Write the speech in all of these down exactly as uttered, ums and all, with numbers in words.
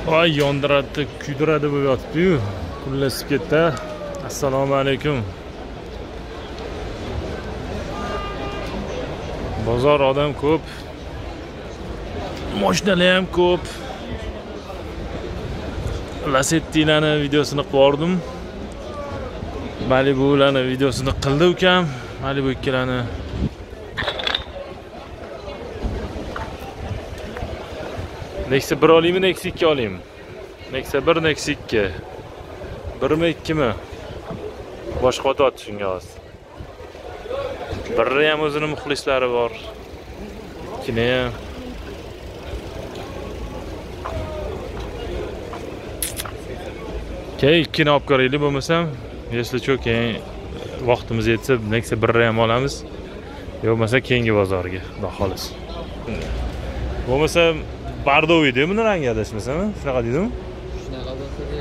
Voy, yondiradi, kuydiradi bu yotibdi-yu. Kullashib ketdi. Assalomu alaykum. Bozor odam ko'p. Mashinalar ham ko'p. Lasettilarni videosini qo'rdim. Malibularni videosini qildi ukam. Malibu ikkalani. Nexia bir olaymi, Nexia ikki olaymi? Nexia bir, Nexia ikki. birmi, ikkimi? Boshqa o'tadi shunga hozir. Birri ham o'zining muxlislari bor. Ikkini ham. Keyin ikkini olib ko'raylik bo'lmasam, если что, keyin vaqtimiz yetsa Nexia birni ham olamiz. Yo'qmasa keyingi bozorga, xudo xolos. Bo'lmasa Bardoviy deydi buni rangi adashmasam, shunaqa deydimi? Shunaqa bo'lsa-da.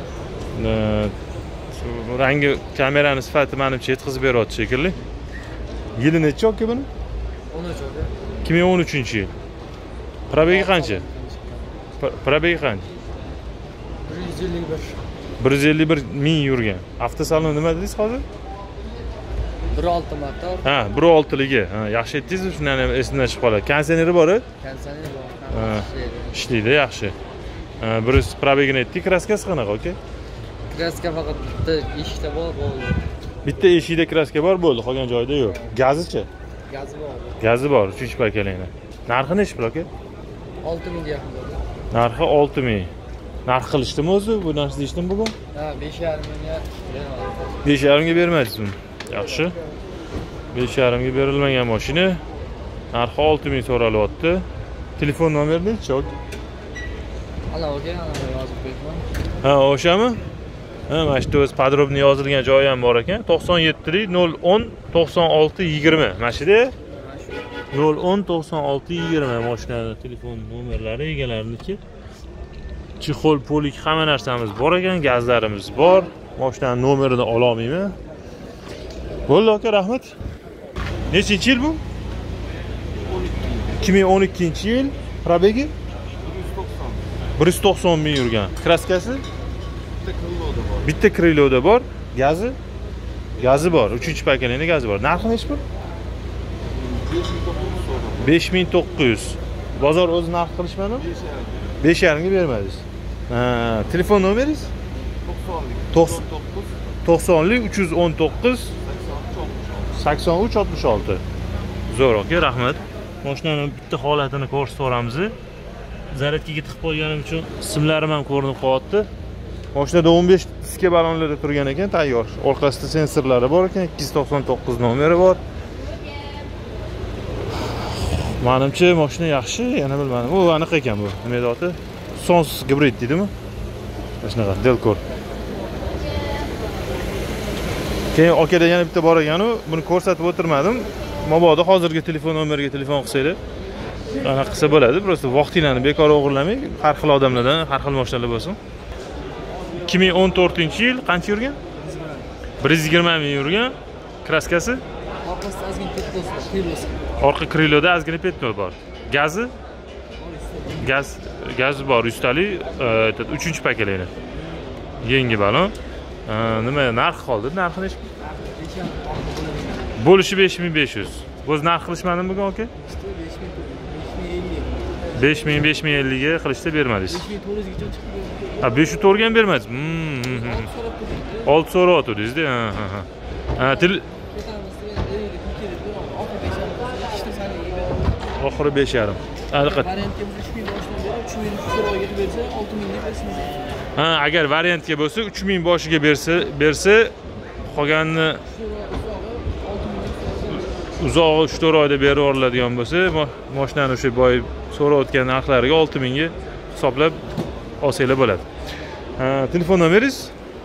Rangi kamerani sifati menimcha yetkazib beryapti shekilli. Yili necha yoki buni? o'n uch aka. ikki ming o'n uchinchi yil. Probegi qancha? Probegi qancha? bir yuz ellik bir. bir yuz ellik bir ming yurgan. Avtosalon nima dedingiz hozir? bir olti motor. Ha, bir oltiligi. Ha, yaxshi aytdingiz, shundan ham esimdan chiqib qoladi. Konditsioneri bor-ku? Konditsioner bor. Ha, ishlaydi, yaxshi. bir yuz probegini aytdik, kraskasi qanaqa, aka? Kraska faqat bitta eshikda bor, bo'ldi. Bitta eshikda kraska bor, bo'ldi, qolgan joyda yo'q. Gazichi? Gazi bor. Gazi bor, uchinchi pakalanglar. Narxi necha pul, aka? olti ming deyapti. Narxi olti ming. Narx qilishdimi o'zi? Bu narsa deyishdimi bugun? Ha, besh yarim mingga bermadim. besh yarim ga bermadingizmi? Yaxshi. besh yarim ga berilmagan mashina. Narxi olti ming so'ralyapti. Telefon nomeri nechi yoki? Ana aka, ana yozib qo'yibman. Ha, o'shami? Ha, mana shu o'z podrobni yozilgan joyi ham bor ekan. to'qson yetti nol o'n to'qson olti yigirma. Mana shu-da. nol o'n to'qson olti yigirma mashinani telefon nomerlari egalarniki. Chexol, polik hamma narsamiz bor ekan, gazlarimiz bor. Mashinaning nomerini ola olmayman. Bo'ldi aka, rahmat. Nechinchi yil bu? ikki ming o'n ikkinchi yil. Probegi bir yuz to'qson ming yurgan. Kraskasi? Bitta kriloda bor. Gazi? Gazi bor. uchinchi pakalangda gazi bor. Narxi necha pul? besh ming to'qqiz yuz. Bozor o'zi narx qilishmadimi? besh yarim ga bermadingiz. Ha, telefon nomeringiz? to'qsonlik uch yuz o'n to'qqiz sakson uch oltmish olti. Zo'r aka, rahmat. Mashinaning bitta holatini ko'rsatamiz. Zaryadkaga tiqib qo'yganim uchun simlarim ham ko'rinib qolyapti. Mashinada o'n besh diska balonlarda turgan ekan, tayyor. Orqasida sensorlari bor ekan, ikki yuz to'qson to'qqiz nomeri bor. Menimcha mashina yaxshi, yana bilmadim. U aniq ekan bu. Nima edi oti? Sons gibrid deydimi? Shunaqa, Delcor. Keyin akada yana bitta bor ekan-u, buni ko'rsatib o'tirmadim. Mabodo hozirgi telefon nomeriga telefon qilsanglar, ana qilsa bo'ladi. Prosta vaqtinglarni bekor o'g'irlamang. Har xil odamlardan, har xil mashinalar bo'lsin. ikki ming o'n to'rtinchi yil qancha yurgan? bir yuz yigirma ming yurgan. Kraskasi? Orqasida ozgina petnos bor. Orqa kriloda ozgina petnos bor. Gazi? Gaz, gaz bor. Ustalik, uchinchi pakalanglar. Yangi balon. Nima narx qoldi? Narxi necha? Bo'lishi besh ming besh yuz. O'z narx qilishmadimi bugun aka? besh ming besh ming ellik ga qilishda bermadingiz. besh ming to'rt yuz gacha chiqib. Ha, besh yuz to'rt ga bermadingiz. olti so'rayotdingiz-da. Ha, ha. Ha, til oxiri besh yarim. Diqqat. Variantga uch ming boshdan berib, uch ming so'royga bersa, olti ming deb bersangiz. Ha, agar variantga bo'lsa, uch ming boshiga bersa, bersa, qolganini uzog'i uch to'rt oyda berib yuboriladigan bo'lsa, mashinani o'sha boy so'rayotgan narxlariga olti ming ga hisoblab olsanglar bo'ladi. Ha, telefon nomeringiz?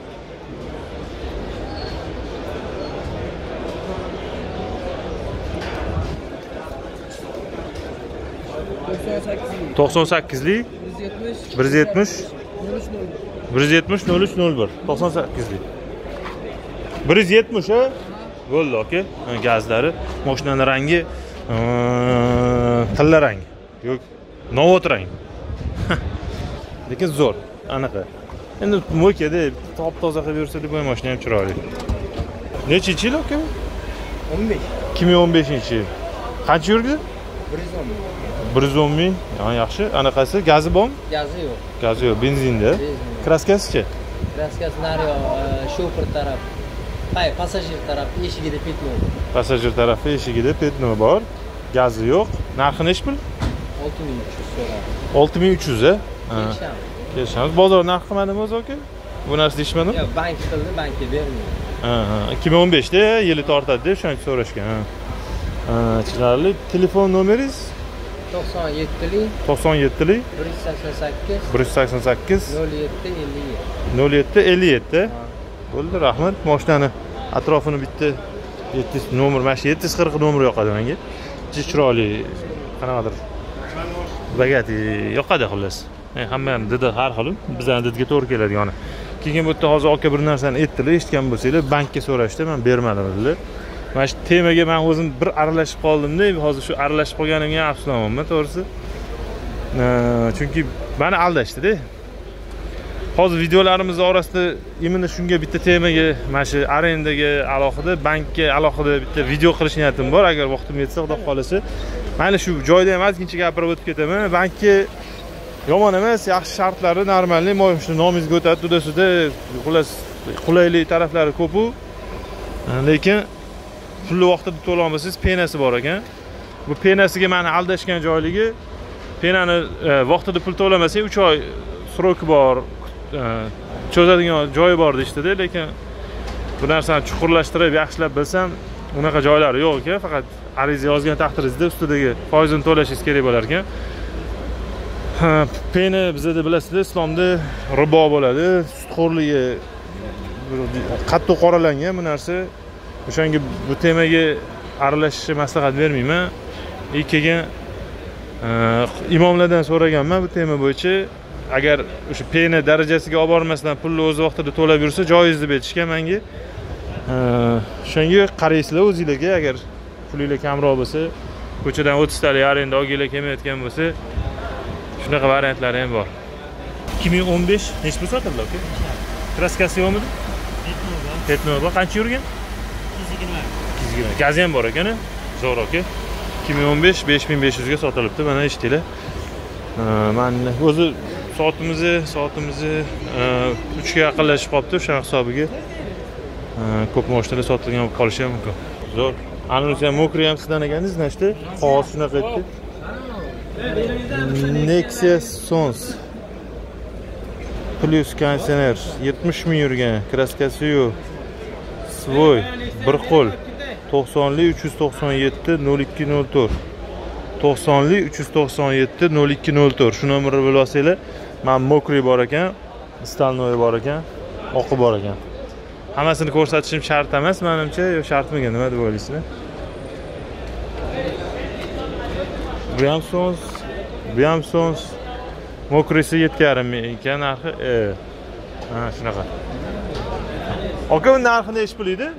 to'qson sakkizlik bir yuz yetmish bir yuz yetmish nol uch nol bir to'qson sakkizlik bir yuz yetmish ha? Bo'ldi aka. Gazlari, mashinaning rangi tilla rang. Yo'q, novot rang. Lekin zo'r. anaqa. Endi mo'kada top toza qilib yursa deb bu mashina ham chiroyli. Nechinchi yil aka? o'n besh. ikki ming o'n beshinchi yil. Qancha yurdi? bir yuz o'n ming. bir yuz o'n ming. Ha, yaxshi. Anaqasi gazi bormi? Gazi yo'q. Gazi yo'q, benzinda. Kraskasi-chi? Kraskasi naryo shofer taraf. Hay, passajir taraf eshigida petno. Passajir tarafi eshigida petno bor. Gazi yo'q. Narxi nechi pul? olti ming uch yuz so'radi. olti ming uch yuz a? Ha. Kelishamiz. Bozor narxi qilmadimi o'zi aka? Bu narsa deyishmadimi? Yo'q, bank qildi, bankka bermaydi. Ha, ha. ikki ming o'n beshda yili tortadi deb shuncha so'rashgan. Ha. Ha, chiroyli. Telefon nomeringiz? to'qson yetti to'qson yetti bir yuz sakson sakkiz bir yuz sakson sakkiz nol yetti ellik yetti. nol yetti ellik yetti. Bo'ldi, rahmat. Mashinani atrofini bitta yetti nomer, mana shu yetti yuz qirq nomer yoqadi menga. Juda chiroyli, qanaqadir bagati yoqadi xullas. Hamma didi har xil, bizning didga to'g'ri keladi yoni. Keyin bu yerda hozir aka bir narsani aytdilar, eshitgan bo'lsanglar, bankka so'rashdi, men bermadim dedilar. Mana shu temaga men o'zim bir aralashib qoldim-da, hozir shu aralashib qolganimga afsuslanman, to'g'risi. Chunki meni aldashdi-da. Hozir videolarimiz orasida imini shunga bitta temaga, mana shu arendaga alohida, bankka alohida bitta video qilish niyatim bor, agar vaqtim yetsa, xudo xolasa. Mayli shu joyda ham ozgincha gapirib o'tib ketaman. Bankka yomon emas, yaxshi shartlari, normalniy, mana shu nomingizga o'tadi, to'dasida xullas qulaylik taraflari ko'p-u. Lekin pulni vaqtida to'lay olmasangiz, penasi bor ekan. Bu penasiga meni aldashgan joyligi, penani vaqtida pul to'lamasang uch oy sroki bor, cho'zadigan joyi bor deydi-da, lekin bu narsani chuqurlashtirib, yaxshilab bilsam, unaqa joylari yo'q ekan, faqat ariza yozgan taqdiringizda ustidagi foizini to'lashingiz kerak bo'lar ekan. Peni bizda bilasizlar, islomda ribo bo'ladi, sutxo'rligi qattiq qoralangan bu narsa. O'shanga bu temaga aralashishni maslahat bermayman. И keyin imomlardan so'raganman bu tema bo'yicha, agar o'sha peni darajasiga olib bormasdan pulni o'z vaqtida to'lab yursa joiz deb aytishgan menga. O'shanga qaraysizlar o'zingizlarga, agar pulingiz kamroq bo'lsa, ko'chadan o'ttiz talik arenda olginglar kelmayotgan bo'lsa, shunaqa variantlari ham bor. ikki ming o'n besh nech pul sotildi aka? Kraskasi yo'qmidi? Petno bor. Qancha yurgan? ikki yuz yigirma. ikki yuz yigirma. Gazi ham bor ekan-a? Zo'r aka. ikki ming o'n besh besh ming besh yuz ga sotilibdi. Mana eshitdinglar. Mana o'zi soatimizni, soatimizni uch ga yaqinlashib qolibdi, o'sha hisobiga ko'p mashinalar sotilgan bo'lib qolishi ham mumkin. Zo'r. Anunsiya mokri ham sizdan ekaningiz, nechta? Qog'oz shunaqa aytdi. Nexia Sons Plus konditsioner yetmish ming yurgan, kraskasi yo'q. Svoy bir qo'l to'qsonlik uch yuz to'qson yetti nol ikki nol to'rt. to'qsonlik uch yuz to'qson yetti nol ikki nol to'rt. Shu nomerni bilib olsanglar, men mokri bor ekan, stalnoy bor ekan, oqi bor ekan. Hammasini ko'rsatishim shart emas, menimcha, yo shartmikan, nima deb o'ylaysizlar? Bu ham Sons, bu ham Sons. Mokrisi yetti yarim ming ekan narxi. Ha, shunaqa. Aka, bu narxi nech pul edi?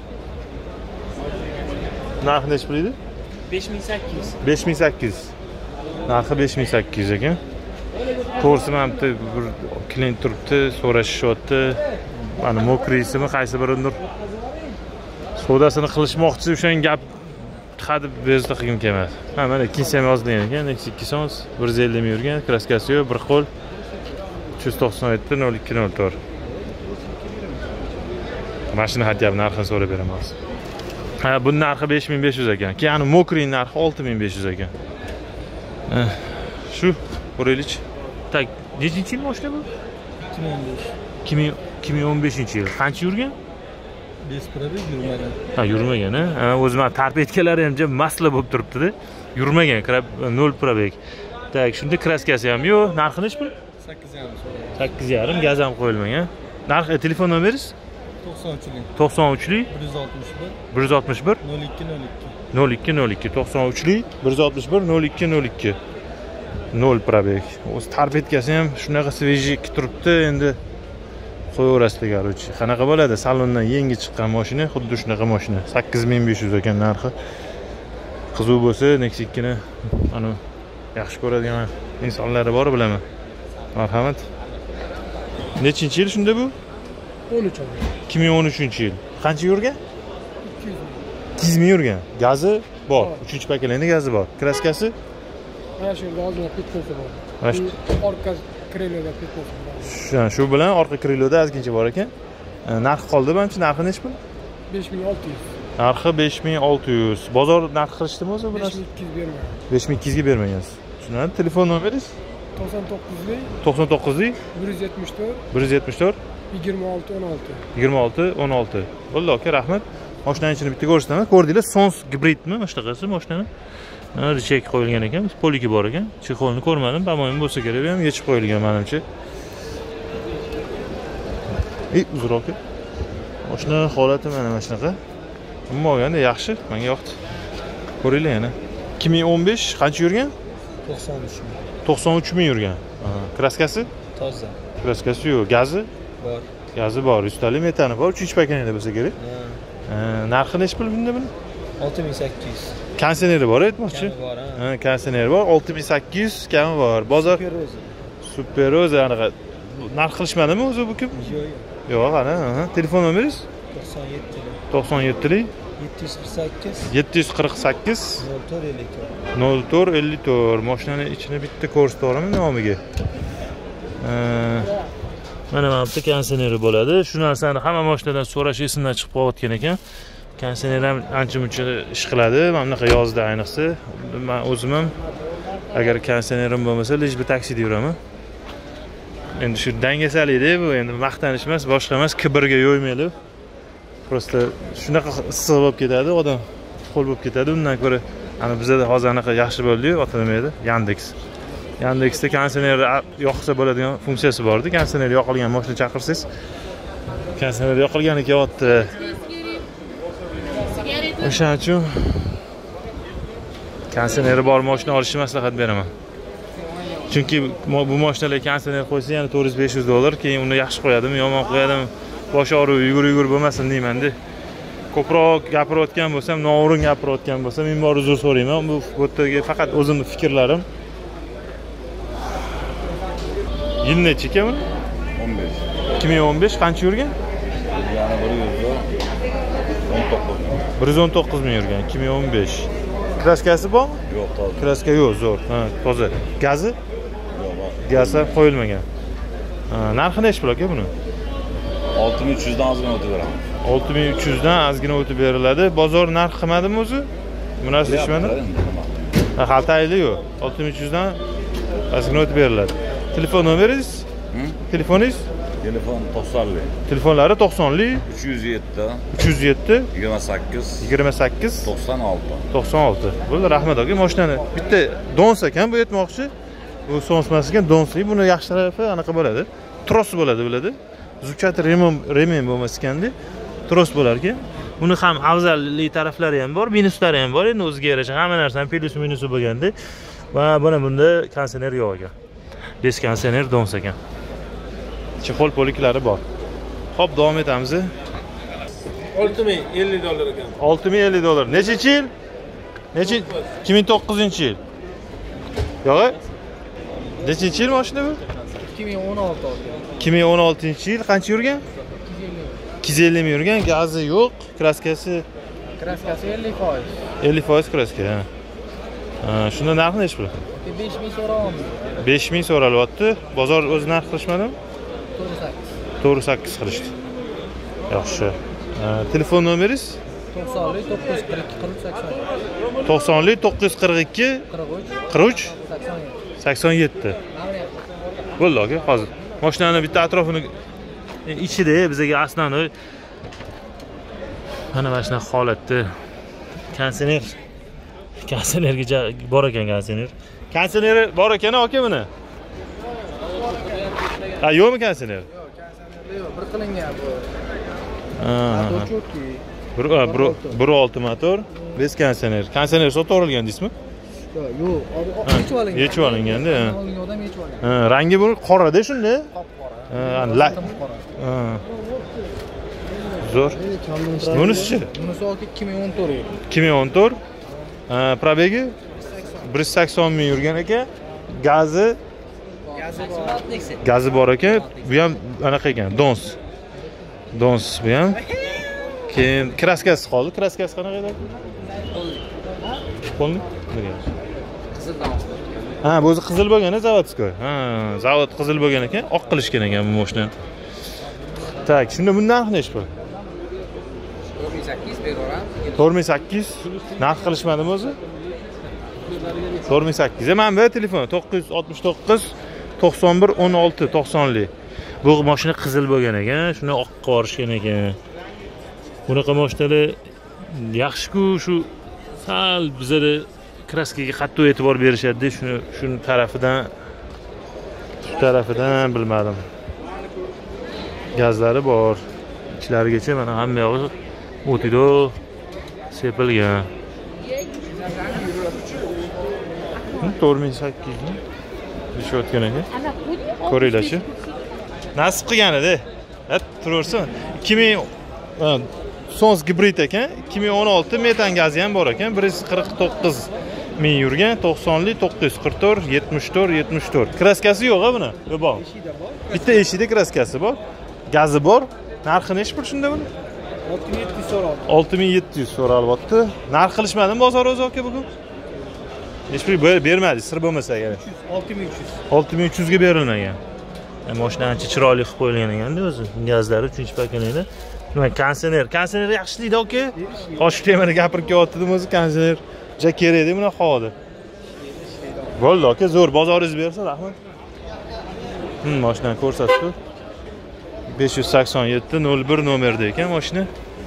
Narxi nech pul edi? besh ming sakkiz yuz. besh ming sakkiz yuz. Narxi besh ming sakkiz yuz ekan. To'g'risi men bitta bir klient turibdi, so'rashishyapti. Mana mokrisimi qaysi biridir? Savdosini qilishmoqchi, o'shan gap hadeb bezda qilgim kelmadi. Ha, mana ikkinchisi ham yozilgan ekan, Nexia ikki Sons bir yuz ellik ming yurgan, kraskasi yo'q, bir qo'l uch yuz to'qson yetti nol ikki nol to'rt. Mashina hadyab narxini so'rab beraman. Ha, bu narxi besh ming besh yuz ekan. Keyin mokrining narxi olti ming besh yuz ekan. Shu ko'raylik. Tak, nechinchi yil mashina bu? ikki ming o'n besh. ikki ming o'n beshinchi yil. Qancha yurgan? besh probeg yurmagan. Ha, yurmagan, ha. O'zim tartib etganlari ham jim masla bo'lib turibdi-da. Yurmagan, nol probeg. Tak, shunda kraskasi ham yo'q. Narxi nech pul? sakkiz yarim so'radi. sakkiz yarim, gaz ham qo'yilmagan. Narxi, telefon nomeringiz? to'qson uchlik. to'qson uchlik bir yuz oltmish bir bir yuz oltmish bir nol ikki nol ikki. nol ikki nol ikki. to'qson uchlik bir yuz oltmish bir nol ikki nol ikki. nol probeg. O'z tartib etkasi ham shunaqa svejiy turibdi, endi qo'yaverasizlar garochi. Qanaqa bo'ladi? Salondan yangi chiqqan mashina, xuddi shunaqa mashina. sakkiz ming besh yuz ekan narxi. Qizuv bo'lsa, Nexia ikkini ana yaxshi ko'radigan insonlar bor, bilaman. Marhamat. Nechinchi yil shunda bu? o'n uch oldi. ikki ming o'n uchinchi yil. Qancha yurgan? ikki yuz ming. ikki yuz ming yurgan. Gazi bor. uchinchi pokoleniya gazi bor. Kraskasi? Mana shu yerda ozgina pitbosi bor. Mana shu- Orqa krelyoda pitbosi bor. Shu shu bilan orqa kriloda ozgincha bor ekan. E, Narxi qoldi manimcha, narxi nechi pul? besh ming olti yuz. Narxi besh ming olti yuz. Bozor narxi qilishdimi o'zi bu besh narsa? ming ikki yuz bermayman. besh ming ikki yuzga bermagansiz. Tushunadi. Telefon nomeringiz? to'qson to'qqizlik to'qson to'qqizlik bir yuz yetmish to'rt bir yuz yetmish to'rt yigirma olti o'n olti. yigirma olti o'n olti. Bo'ldi aka, rahmat. Mashinani ichini bitta ko'rsataman. Ko'rdinglar, Sons gibridmi mana shunaqasi mashinani? Mana chek qo'yilgan ekan, poliki bor ekan. Chexolni ko'rmadim, pamoyim bo'lsa kerak, bu ham yechib qo'yilgan menimcha. Ey, uzr aka. Mashina holati mana mana shunaqa. Umuman olganda yaxshi, menga yoqdi. Ko'ringlar yana. ikki ming o'n besh qancha yurgan? to'qson uch ming. to'qson uch ming yurgan. Kraskasi? Toza. Kraskasi yo'q, gazi? Bor. Gazi bor, ustali metani bor, uchinchi pokoleniya bo'lsa kerak. Ha. Narxi nechi pul bunda buni? olti ming sakkiz yuz. Kondisioneri bor aytmoqchi. Kami bor, ha. Ha, kondisioneri bor, olti ming sakkiz yuz kami bor. Bozor Superoza. Superoza anaqa. Narx qilishmadimi o'zi bu kim? Yo'q, yo'q. Yo'q, ana, ha. Telefon nomeringiz? to'qson yetti to'qson yetti yetti yuz qirq sakkiz yetti yuz qirq sakkiz nol to'rt ellik to'rt. nol to'rt ellik to'rt. Mashinani ichini bitta ko'rsataveraman nomiga. Mana mana bitta kondisioneri bo'ladi. Shu narsani hamma mashinadan so'rash esimdan chiqib qolayotgan ekan. Kondisioner ham ancha-muncha ish qiladi. Mana bunaqa yozda ayniqsa. Men o'zim ham agar kondisionerim bo'lmasa, lijbi taksida yuraman. Endi shu dangasalikda bu endi maqtanish emas, boshqa emas, kibrga yo'ymaylik. Prosta shunaqa issiq bo'lib ketadi, odam qo'l bo'lib ketadi. Undan ko'ra ana bizda hozir anaqa yaxshi bo'ldi-yu, ota nima edi? Yandex. Yandexda kondisioner yoqsa bo'ladigan funksiyasi bor edi. Kondisioner yoqilgan mashina chaqirsangiz, kondisioner yoqilgani kelyapti. O'shaning uchun kondisioneri bor mashina olishni maslahat beraman. Chunki bu mashinalar konsiner qo'ysa yana to'rt yuz besh yuz dollar, keyin uni yaxshi qo'yadimi, yomon qo'yadimi, bosh og'riq, yugur-yugur bo'lmasin deyman-da. Ko'proq gapirayotgan bo'lsam, noo'rin gapirayotgan bo'lsam, men bor uzr so'rayman. Bu yerga faqat o'zimning fikrlarim. Yil nechi ekan buni? o'n besh. ikki ming o'n besh qancha yurgan? Yana bir yuz o'n to'qqiz ming. bir yuz o'n to'qqiz ming yurgan, ikki ming o'n besh. Kraskasi bormi? Yo'q, toza. Kraska yo'q, zo'r. Ha, toza. Gazi? Yo'q, bor. Gazi qo'yilmagan. Ha, narxi nechi pul aka buni? olti ming uch yuzdan ozgina o'tib beraman. olti ming uch yuzdan ozgina o'tib beriladi. Bozor narx qilmadimi o'zi? Bu narsa ishmadi? Ha, xaltayli yo'q. olti ming uch yuzdan ozgina o'tib beriladi. Telefon nomeringiz? Telefoningiz? Telefon to'qsonlik. Telefonlari to'qsonlik uch yuz yetti uch yuz yetti yigirma sakkiz yigirma sakkiz to'qson olti. to'qson olti. Bo'ldi, rahmat aka. Mashinani bitta dons ekan bu aytmoqchi. Bu sonsmas ekan, donsli. Buni yaxshi tarafi anaqa bo'ladi. Tros bo'ladi, biladi. Zukchat remen remen bo'lmas ekanda. Tros bo'lar ekan. Buni ham afzallik taraflari ham bor, minuslari ham bor. Endi o'ziga yarasha hamma narsaning plus minusi bo'lganda, va buni bunda kondisioner yo'q ekan. Bez kondisioner dons ekan. Chexol poliklari bor. Xo'p, davom etamiz. olti ming ellik dollar ekan. olti ming ellik dollar. Nechinchi yil? Nechi? ikki ming to'qqizinchi yil. Yo'q. Nechinchi yil mashina bu? ikki ming o'n olti olgan. ikki ming o'n oltinchi yil. Qancha yurgan? ikki yuz ellik ming yurgan, gazi yo'q, kraskasi Kraskasi ellik foiz. ellik foiz kraska. Ha, shunda narxi nechi pul? besh ming so'rayapmiz. besh ming so'ralyapti. Bozor o'zi narx qilishmadimi? to'rt sakkiz. to'rt sakkiz qilishdi. Yaxshi. Telefon nomeringiz? to'qsonlik to'qqiz yuz qirq ikki qirq uch sakson. to'qsonlik to'qqiz yuz qirq ikki qirq uch qirq uch sakson yetti. sakson yetti. Bo'ldi aka, hozir. Mashinani bitta atrofini ichida bizga aslan mana mana shunaqa holatda kondisioner kondisionerga bor ekan kondisioner. Konditsioneri bor ekan aka buni. Ha, yo'qmi konditsioner? Yo'q, konditsioner yo'q, bir qilingan bu. Ha. Motor chotki. bir olti motor, bez konditsioner. Konditsioner sotorilgan deysizmi? Yo'q, yechib olingan. Yechib olinganda. Olingan odam yechib olgan. Ha, rangi bu qora-da shunda. Qop-qora. Ha, la. Ha. Zo'r. Bunisi-chi? Bunisi ikki ming o'n to'rt. ikki ming o'n to'rt. Ha, probegi bir yuz sakson ming yurgan ekan. Gazi gazi bor ekan. Bu ham anaqa ekan, dons. Dons bu ham. Keyin kraskasi qoldi. Kraskasi qanaqa edi? Qoldi. Qizil dons. Ha, bu o'zi qizil bo'lgan, zavodskoy. Ha, zavod qizil bo'lgan ekan, oq qilishgan ekan bu mashinani. Tak, shunda bundan narxi nechi pul? to'rt ming sakkiz beraveram. to'rt ming sakkiz narx qilishmadimi o'zi? to'rt ming sakkiz. Mana bu telefon to'qqiz yuz oltmish to'qqiz to'qson bir o'n olti to'qsonlik. Bu mashina qizil bo'lgan ekan, shuni oq qorishgan ekan. Bunaqa mashinalar yaxshi-ku, shu sal bizada kraskaga qattiq e'tibor berishadi, shuni shuni tarafidan shu tarafidan bilmadim. Gazlari bor. Ichlarigacha mana hamma yog'i o'tido sepilgan. to'rt ming sakkiz ni ishlayotgan ekan. Ko'ringlar-chi. Nasib qilgan-edi. Ha, turaversin. ikki ming Sons gibrid ekan, ikki ming o'n olti metan gazi ham bor ekan, bir yuz qirq to'qqiz ming yurgan, to'qsonlik to'qqiz yuz qirq to'rt yetmish to'rt yetmish to'rt. Kraskasi yo'q-a buni? Yo'q. Bitta eshikda kraskasi bor. Gazi bor. Narxi nechi pul shunda buni? olti ming yetti yuz so'raldi. olti ming yetti yuz so'ralyapti. Narx qilishmadimi bozor o'zi aka bugun? Hech pul bermadi, sir bo'lmasa agar. olti ming uch yuz. olti ming uch yuz ga berilmagan. Mashina ancha chiroyli qilib qo'yilgan ekan-da o'zi. Gazlari uchinchi pakanlikda. Nima kondisioner? Kondisioner yaxshilikda aka. Qo'shib temani gapirib kelyapti o'zi kondisioner. Ja kerak edi buni hozir. Bo'ldi aka, zo'r bozoringiz bersa, rahmat. Hmm, mashinani ko'rsatdi. besh yuz sakson yetti nol bir nomerda ekan mashina.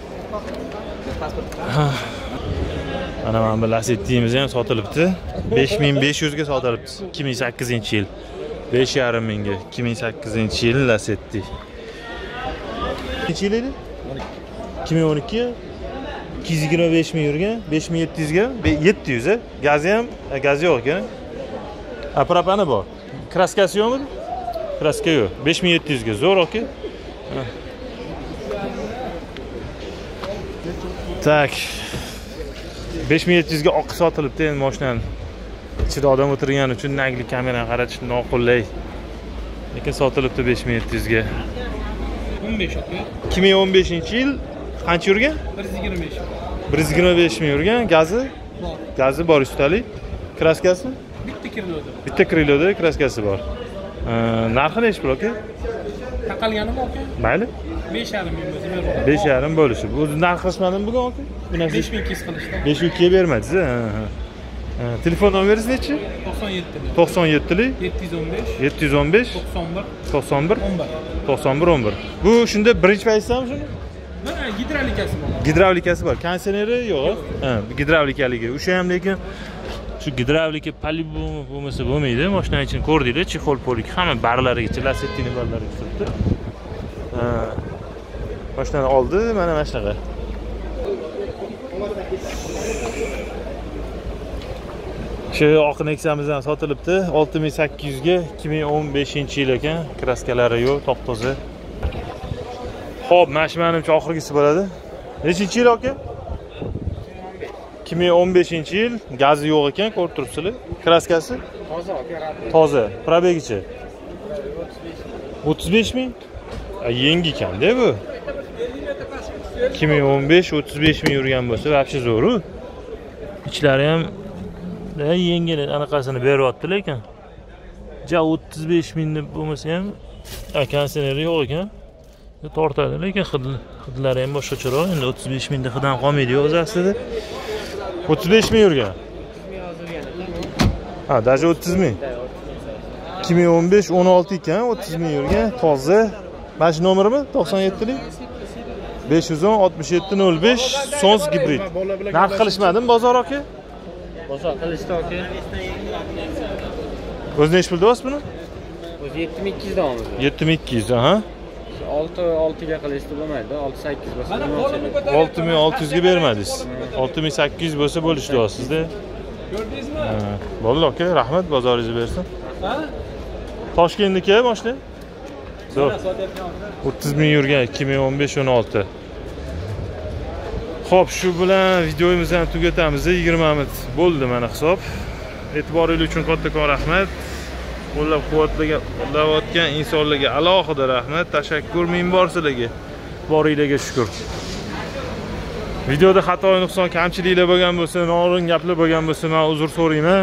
Mana mana bu Lacetti'miz ham sotilibdi. besh ming besh yuz ga sotilibdi. ikki ming sakkizinchi yil. besh yarim mingga. ikki ming sakkizinchi yil Lacetti. Necha yil edi? ikki ming o'n ikki. ikki yuz yigirma besh ming yurgan, besh ming yetti yuz ga, yetti yuz. Gazi ham, gazi yo'q ekan. Ha, propani bor. Kraskasi yo'qmi? Kraska yo'q. besh ming yetti yuz ga zo'r aka. Tak. besh ming yetti yuz ga oq sotilibdi endi mashinani. Ichida odam o'tirgani uchun nagli kamerani qaratish noqulay. Lekin sotilibdi besh ming yetti yuz ga. o'n besh aka. ikki ming o'n beshinchi yil qancha yurgan? bir yuz yigirma besh. bir yuz yigirma besh ming yurgan. Gazi? Bor. Gazi bor ustalik. Kraskasi? Bitta kirloda. Bitta kriloda kraskasi bor. Narxi nechi pul aka? Taqalganimi aka? Mayli. besh yarim ming o'zi beradi. besh yarim bo'lishi. Bu narx qilishmadimi bugun aka? Bu narsa besh ming ikki yuz qilishdi. besh ming ikki ga bermadingiz, ha. Telefon nomeringiz nechi? to'qson yetti. to'qson yettlik yetti yuz o'n besh. yetti yuz o'n besh to'qson bir. to'qson bir o'n bir. to'qson bir o'n bir. Bu shunda birinchi paysami shuni? Mana gidravlikasi bor. Gidravlikasi bor. Konditsioneri yo'q. Ha, gidravlikaligi. O'sha ham lekin shu gidravlika по-любому bo'lmasa bo'lmaydi. Mashina ichini ko'rdinglar, chexol polik, hamma barlarigacha, Lacetti'ning barlariga turibdi. Ha. Mashinani oldi, mana mana shunaqa. Shu oq Nexa'miz ham sotilibdi. olti ming sakkiz yuz ga, ikki ming o'n beshinchi yil ekan. Kraskalari yo'q, top-toza. Xo'p, mana shu menimcha oxirgisi bo'ladi. Nechinchi yil aka? ikki ming o'n beshinchi yil, gazi yo'q ekan, ko'rib turibsizlar. Kraskasi? Toza aka. Toza. Probegichi? o'ttiz besh ming? Yangi ekan-da bu. ikki ming o'n besh o'ttiz besh ming yurgan bo'lsa, вообще zo'r-ku. Ichlari ham yengil anaqasini beryapti lekin. Ja o'ttiz besh ming deb bo'lmasa ham konditsioneri yo'q ekan. Tortadi lekin hidlari ham boshqacharoq. Endi o'ttiz besh mingda hidan qolmaydi-ku o'zi aslida. o'ttiz besh ming yurgan. Ha, даже o'ttiz ming. ikki ming o'n besh o'n olti ekan, o'ttiz ming yurgan, toza. Mana shu nomerimi? to'qson yettlik. besh yuz o'n oltmish yetti nol besh Sons gibrid. Narx qilishmadimi bozor aka? Bozor qilishdi aka. O'zi nechi pul deyapsiz buni? O'zi yetti ming ikki yuz davomida. yetti ming ikki yuz, ha. olti olti ga qilishdi bo'lmaydi. olti sakkiz bo'lsa. olti ming olti yuz ga bermadingiz. olti ming sakkiz yuz bo'lsa bo'lishdi deyapsiz-da. Ko'rdingizmi? Bo'ldi aka, rahmat, bozoringizni bersin. Ha? Toshkentniki mashina. Zo'r. o'ttiz ming yurgan ikki ming o'n besh o'n olti. Xo'p, shu bilan videomizni ham tugatamiz. yigirma minut bo'ldi mana hisob. E'tiboringiz uchun kattakon rahmat. qo'llab-quvvatlayotgan insonlarga alohida rahmat, tashakkur ming bor sizlarga. Boringlarga shukr. Videoda xato, nuqson, kamchiliklar bo'lgan bo'lsa, noo'rin gaplar bo'lgan bo'lsa, men uzr so'rayman.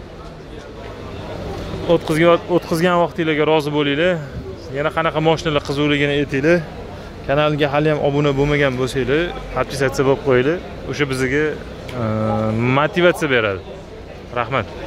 O'tkazgan o'tkazgan vaqtingizga rozi bo'linglar. Yana qanaqa mashinalar qiziqligini aytinglar. Kanalga hali ham obuna bo'lmagan bo'lsanglar, podpisatsiya bo'lib qo'yinglar. O'sha bizga motivatsiya beradi. Rahmat.